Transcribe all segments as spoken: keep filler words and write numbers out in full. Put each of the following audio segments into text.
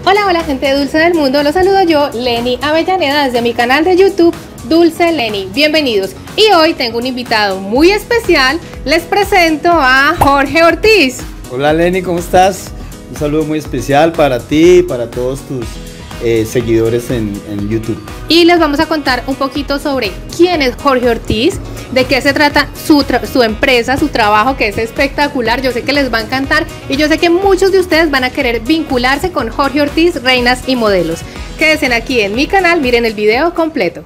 Hola, hola gente de Dulce del Mundo, los saludo yo, Lenny Avellaneda, desde mi canal de YouTube, Dulce Lenny. Bienvenidos. Y hoy tengo un invitado muy especial, les presento a Jorge Ortiz. Hola Lenny, ¿cómo estás? Un saludo muy especial para ti y para todos tus eh, seguidores en, en YouTube. Y les vamos a contar un poquito sobre quién es Jorge Ortiz, de qué se trata su, su empresa, su trabajo, que es espectacular. Yo sé que les va a encantar y yo sé que muchos de ustedes van a querer vincularse con Jorge Ortiz, Reinas y Modelos. Quédense aquí en mi canal, miren el video completo.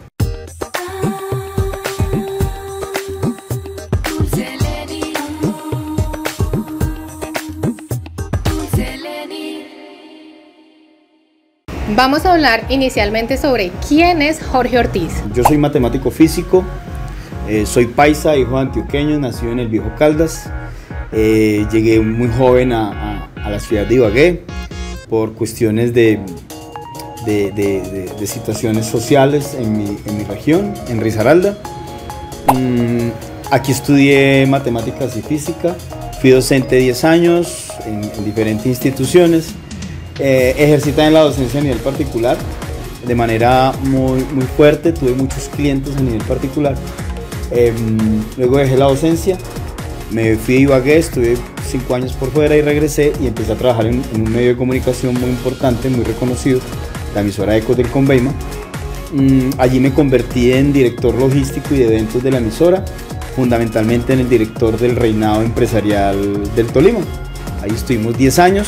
Vamos a hablar inicialmente sobre quién es Jorge Ortiz. Yo soy matemático físico, eh, soy paisa, hijo de antioqueños, nacido en el Viejo Caldas. Eh, llegué muy joven a, a, a la ciudad de Ibagué por cuestiones de, de, de, de, de situaciones sociales en mi, en mi región, en Risaralda. Mm, aquí estudié matemáticas y física, fui docente diez años en, en diferentes instituciones. Eh, ejercité en la docencia a nivel particular de manera muy, muy fuerte, tuve muchos clientes a nivel particular. Eh, luego dejé la docencia, me fui a Ibagué, estuve cinco años por fuera y regresé y empecé a trabajar en, en un medio de comunicación muy importante, muy reconocido, la emisora Ecos del Conveima. Mm, allí me convertí en director logístico y de eventos de la emisora, fundamentalmente en el director del reinado empresarial del Tolima. Ahí estuvimos diez años.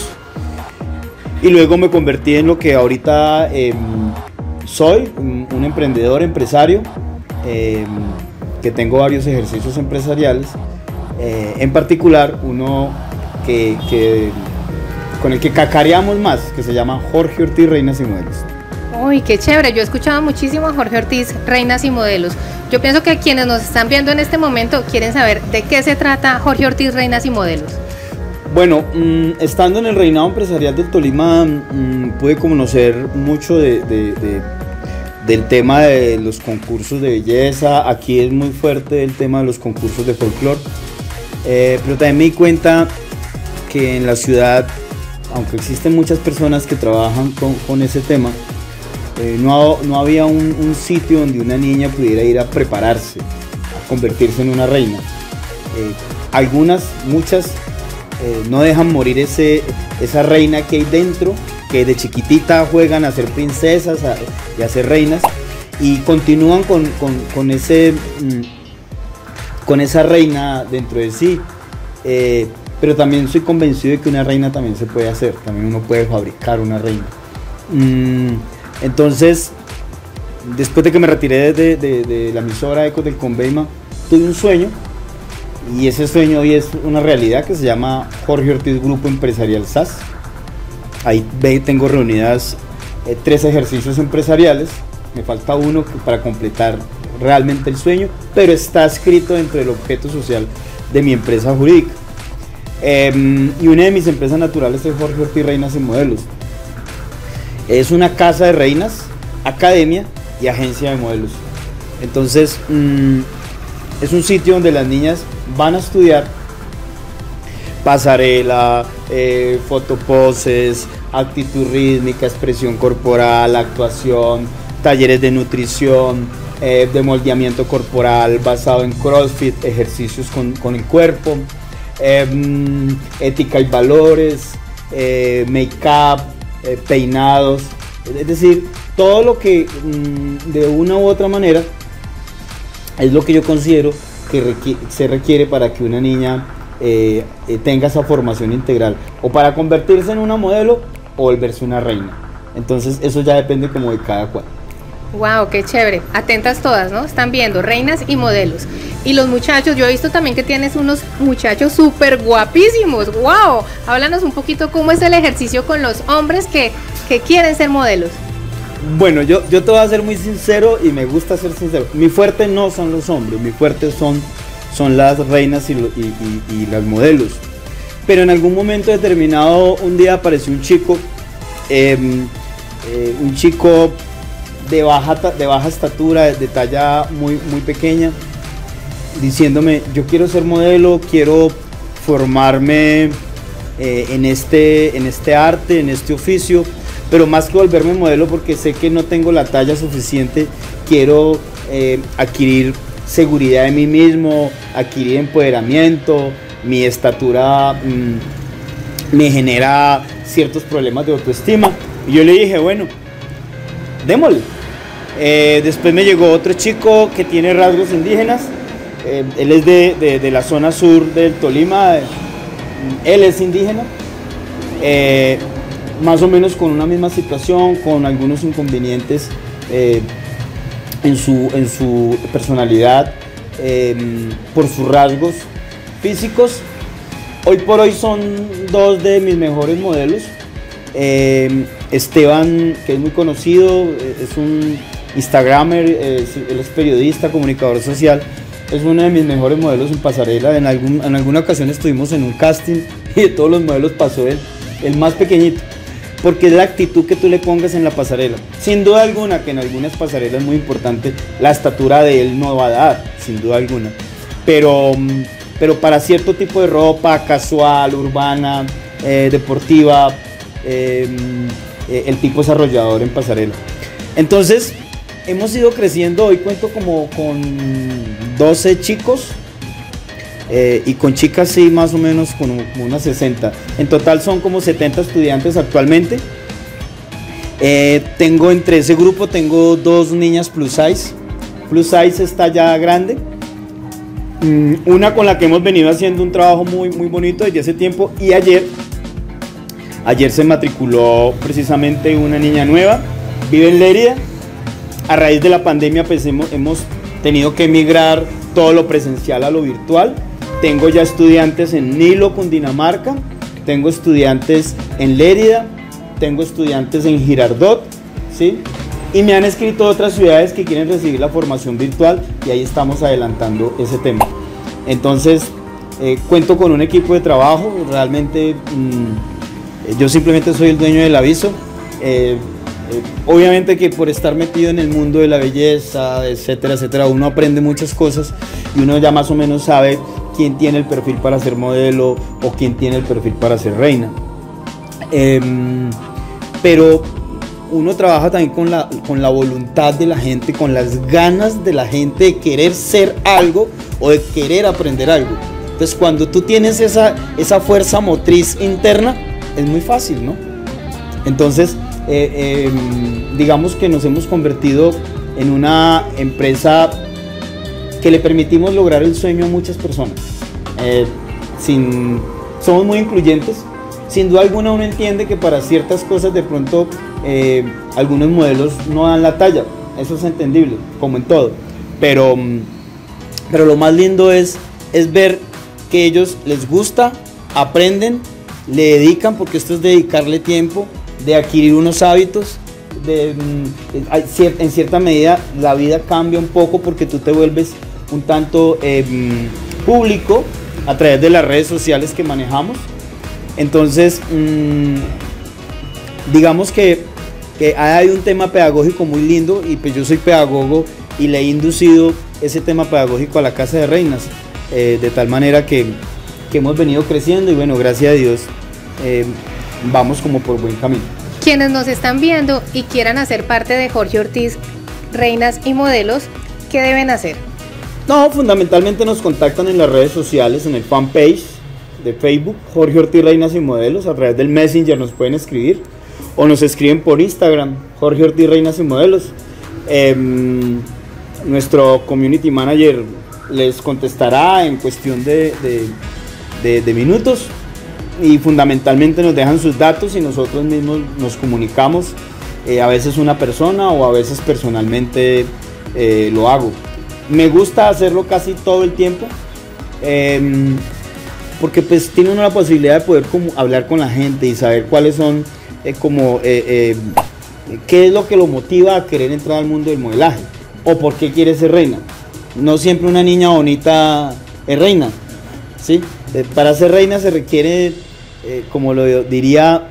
Y luego me convertí en lo que ahorita eh, soy, un, un emprendedor, empresario, eh, que tengo varios ejercicios empresariales, eh, en particular uno que, que, con el que cacareamos más, que se llama Jorge Ortiz, Reinas y Modelos. Uy, qué chévere, yo he escuchado muchísimo a Jorge Ortiz, Reinas y Modelos. Yo pienso que quienes nos están viendo en este momento quieren saber de qué se trata Jorge Ortiz, Reinas y Modelos. Bueno, mmm, estando en el reinado empresarial del Tolima, mmm, pude conocer mucho de, de, de, del tema de los concursos de belleza. Aquí es muy fuerte el tema de los concursos de folclore, eh, pero también me di cuenta que en la ciudad, aunque existen muchas personas que trabajan con, con ese tema, eh, no, no había un, un sitio donde una niña pudiera ir a prepararse, a convertirse en una reina. Eh, algunas, muchas, Eh, no dejan morir ese, esa reina que hay dentro, que de chiquitita juegan a ser princesas a, y a ser reinas, y continúan con, con, con, ese, mm, con esa reina dentro de sí. Eh, pero también soy convencido de que una reina también se puede hacer, también uno puede fabricar una reina. Mm, entonces, después de que me retiré de, de, de la emisora Ecos del Conveima, tuve un sueño. Y ese sueño hoy es una realidad, que se llama Jorge Ortiz Grupo Empresarial S A S. Ahí tengo reunidas eh, tres ejercicios empresariales. Me falta uno para completar realmente el sueño, pero está escrito dentro del objeto social de mi empresa jurídica. Eh, y una de mis empresas naturales es Jorge Ortiz Reinas y Modelos. Es una casa de reinas, academia y agencia de modelos. Entonces, mmm, es un sitio donde las niñas van a estudiar pasarela, eh, fotoposes, actitud rítmica, expresión corporal, actuación, talleres de nutrición, eh, de moldeamiento corporal basado en CrossFit, ejercicios con, con el cuerpo, eh, ética y valores, eh, make-up, eh, peinados, es decir, todo lo que mm, de una u otra manera es lo que yo considero que requiere, se requiere para que una niña eh, eh, tenga esa formación integral, o para convertirse en una modelo o volverse una reina. Entonces eso ya depende como de cada cual. Wow, qué chévere. Atentas todas, ¿no? Están viendo reinas y modelos. Y los muchachos, yo he visto también que tienes unos muchachos súper guapísimos. Wow, háblanos un poquito cómo es el ejercicio con los hombres que, que quieren ser modelos. Bueno, yo, yo te voy a ser muy sincero y me gusta ser sincero. Mi fuerte no son los hombres, mi fuerte son, son las reinas y, lo, y, y, y las modelos. Pero en algún momento determinado, un día apareció un chico, eh, eh, un chico de baja, de baja estatura, de talla muy, muy pequeña, diciéndome: yo quiero ser modelo, quiero formarme eh, en, este, en este arte, en este oficio, pero más que volverme modelo porque sé que no tengo la talla suficiente, quiero eh, adquirir seguridad de mí mismo, adquirir empoderamiento, mi estatura mmm, me genera ciertos problemas de autoestima. Y yo le dije, bueno, démosle. Eh, después me llegó otro chico que tiene rasgos indígenas, eh, él es de, de, de la zona sur del Tolima, eh, él es indígena, eh, más o menos con una misma situación, con algunos inconvenientes eh, en, su, en su personalidad, eh, por sus rasgos físicos. Hoy por hoy son dos de mis mejores modelos. eh, Esteban, que es muy conocido, es un instagramer, es, él es periodista, comunicador social, es uno de mis mejores modelos en pasarela. En, algún, en alguna ocasión estuvimos en un casting y de todos los modelos pasó él, el más pequeñito, porque es la actitud que tú le pongas en la pasarela. Sin duda alguna que en algunas pasarelas es muy importante la estatura de él, no va a dar, sin duda alguna, pero, pero para cierto tipo de ropa casual, urbana, eh, deportiva, eh, eh, el tipo es arrollador en pasarela. Entonces hemos ido creciendo. Hoy cuento como con doce chicos eh, y con chicas sí más o menos como, como unas sesenta. En total son como setenta estudiantes actualmente. Eh, tengo entre ese grupo tengo dos niñas plus size. Plus size está ya grande. Mm, una con la que hemos venido haciendo un trabajo muy, muy bonito desde hace tiempo, y ayer, ayer se matriculó precisamente una niña nueva, vive en Lérida. A raíz de la pandemia pues hemos, hemos tenido que migrar todo lo presencial a lo virtual. Tengo ya estudiantes en Nilo, Cundinamarca, tengo estudiantes en Lérida, tengo estudiantes en Girardot, ¿sí? Y me han escrito otras ciudades que quieren recibir la formación virtual, y ahí estamos adelantando ese tema. Entonces eh, cuento con un equipo de trabajo, realmente mmm, yo simplemente soy el dueño del aviso. Eh, Eh, obviamente que por estar metido en el mundo de la belleza, etcétera, etcétera, uno aprende muchas cosas y uno ya más o menos sabe quién tiene el perfil para ser modelo o quién tiene el perfil para ser reina. Eh, pero uno trabaja también con la, con la voluntad de la gente, con las ganas de la gente de querer ser algo o de querer aprender algo. Entonces cuando tú tienes esa, esa fuerza motriz interna, es muy fácil, ¿no? Entonces Eh, eh, digamos que nos hemos convertido en una empresa que le permitimos lograr el sueño a muchas personas. Eh, sin, somos muy incluyentes. Sin duda alguna uno entiende que para ciertas cosas de pronto eh, algunos modelos no dan la talla, eso es entendible, como en todo, pero, pero lo más lindo es, es ver que ellos les gusta, aprenden, le dedican, porque esto es dedicarle tiempo, de adquirir unos hábitos, de, en cierta medida la vida cambia un poco porque tú te vuelves un tanto eh, público a través de las redes sociales que manejamos. Entonces mmm, digamos que, que hay un tema pedagógico muy lindo, y pues yo soy pedagogo y le he inducido ese tema pedagógico a la Casa de Reinas, eh, de tal manera que, que hemos venido creciendo, y bueno, gracias a Dios eh, vamos como por buen camino. Quienes nos están viendo y quieran hacer parte de Jorge Ortiz Reinas y Modelos, ¿qué deben hacer? No, fundamentalmente nos contactan en las redes sociales, en el fanpage de Facebook, Jorge Ortiz Reinas y Modelos. A través del Messenger nos pueden escribir, o nos escriben por Instagram, Jorge Ortiz Reinas y Modelos. Eh, nuestro community manager les contestará en cuestión de, de, de, de minutos, y fundamentalmente nos dejan sus datos y nosotros mismos nos comunicamos, eh, a veces una persona o a veces personalmente eh, lo hago. Me gusta hacerlo casi todo el tiempo, eh, porque pues tiene uno la posibilidad de poder como hablar con la gente y saber cuáles son eh, como eh, eh, qué es lo que lo motiva a querer entrar al mundo del modelaje, o por qué quiere ser reina. No siempre una niña bonita es reina, ¿sí? Eh, para ser reina se requiere, eh, como lo diría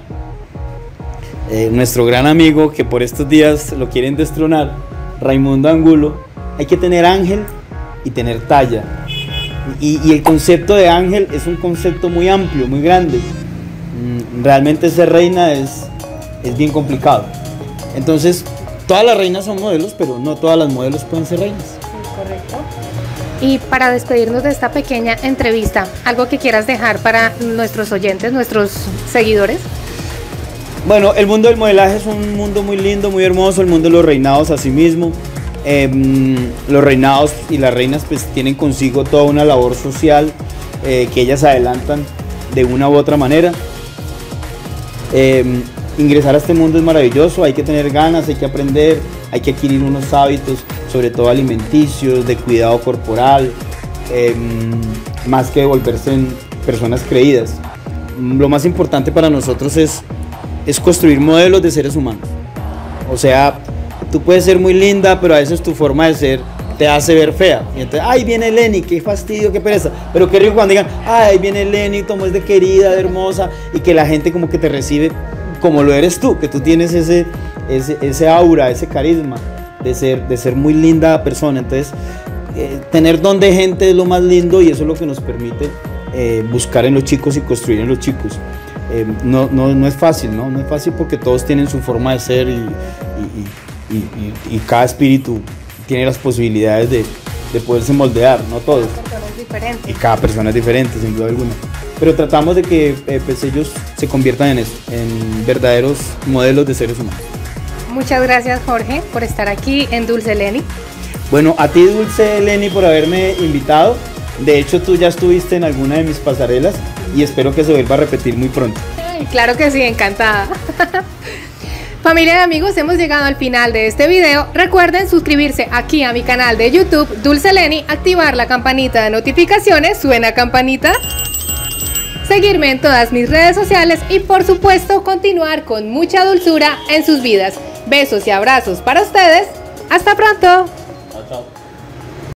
eh, nuestro gran amigo, que por estos días lo quieren destronar, Raimundo Angulo, hay que tener ángel y tener talla. Y, y el concepto de ángel es un concepto muy amplio, muy grande. Realmente ser reina es, es bien complicado. Entonces, todas las reinas son modelos, pero no todas las modelos pueden ser reinas. Sí, correcto. Y para despedirnos de esta pequeña entrevista, ¿algo que quieras dejar para nuestros oyentes, nuestros seguidores? Bueno, el mundo del modelaje es un mundo muy lindo, muy hermoso, el mundo de los reinados asimismo. Eh, los reinados y las reinas pues tienen consigo toda una labor social eh, que ellas adelantan de una u otra manera. Eh, ingresar a este mundo es maravilloso, hay que tener ganas, hay que aprender, hay que adquirir unos hábitos, sobre todo alimenticios, de cuidado corporal, eh, más que volverse en personas creídas. Lo más importante para nosotros es, es construir modelos de seres humanos. O sea, tú puedes ser muy linda, pero a veces tu forma de ser te hace ver fea. Y entonces, ay, viene Lenny, qué fastidio, qué pereza. Pero qué rico cuando digan, ay, viene Lenny, como es de querida, de hermosa, y que la gente como que te recibe como lo eres tú, que tú tienes ese, ese, ese aura, ese carisma de ser, de ser muy linda persona. Entonces, eh, tener don de gente es lo más lindo y eso es lo que nos permite eh, buscar en los chicos y construir en los chicos. Eh, no, no, no es fácil, ¿no? No es fácil porque todos tienen su forma de ser y, y, y, y, y cada espíritu tiene las posibilidades de, de poderse moldear, no todos. Cada persona es diferente. Y cada persona es diferente, sin duda alguna. Pero tratamos de que eh, pues ellos se conviertan en eso, en verdaderos modelos de seres humanos. Muchas gracias, Jorge, por estar aquí en Dulce Lenny. Bueno, a ti, Dulce Lenny, por haberme invitado. De hecho, tú ya estuviste en alguna de mis pasarelas y espero que se vuelva a repetir muy pronto. Ay, claro que sí, encantada. Familia y amigos, hemos llegado al final de este video. Recuerden suscribirse aquí a mi canal de YouTube, Dulce Lenny, activar la campanita de notificaciones, suena campanita, seguirme en todas mis redes sociales y por supuesto continuar con mucha dulzura en sus vidas. Besos y abrazos para ustedes. Hasta pronto. Chao, chao.